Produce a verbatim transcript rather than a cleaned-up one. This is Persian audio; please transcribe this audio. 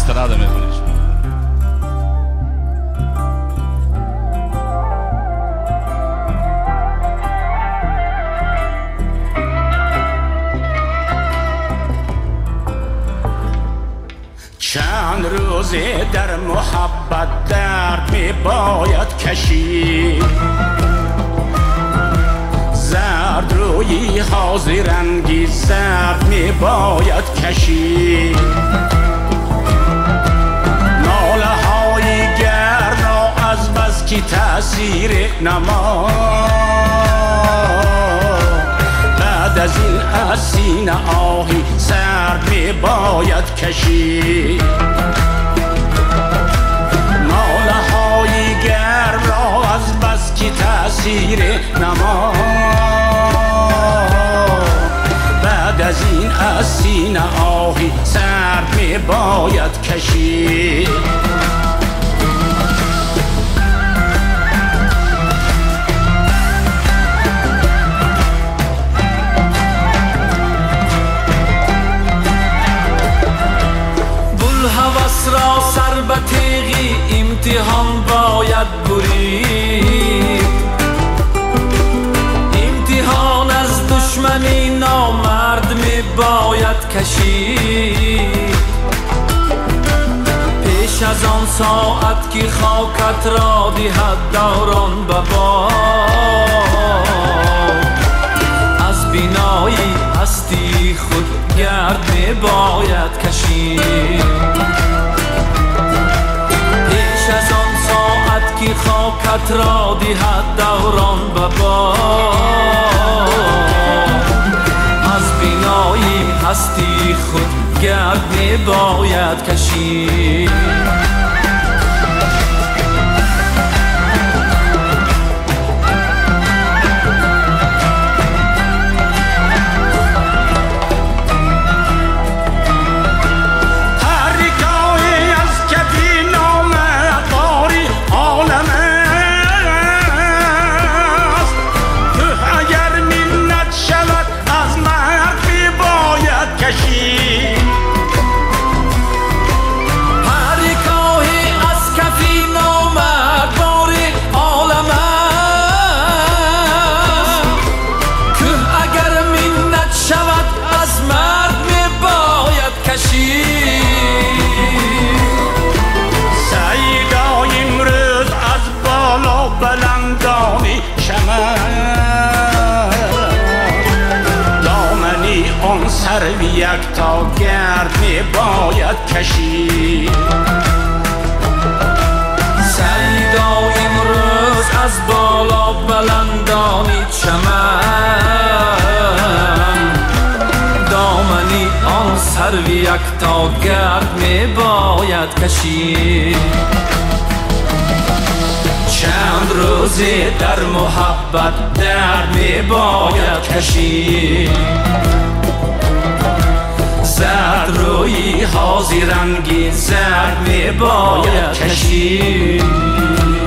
استرادا میکنید. چند روزه در محبت درد می باید کشید، زرد روی حاضر رنگی زرد می باید کشید، ناله های گرم را از بس که تأثیر نما بعد از این از سینه آهی سرد می باید کشید، ناله های گرم را از بس که تأثیر نما بعد از این از سینه آهی سرد می باید کشید. را سر به تیغی امتحان باید برید، امتحان از دشمنی نامرد می باید کشید، پیش از آن ساعت که خاکت را دهد دوران به باد از بینایی هستی خود گرد می باید کشید، که خاکت را دهد دوران به باد از بینایی هستی خود گرد می باید کشید. سر یک تا گرد می باید کشید، سیدا امروز از بالا بلندانی چمن دامنی آن سر یک تا گرد می باید کشید، چند روزی در محبت درد می باید کشید، زرد روی حاضر رنگی زرد می باید کشید.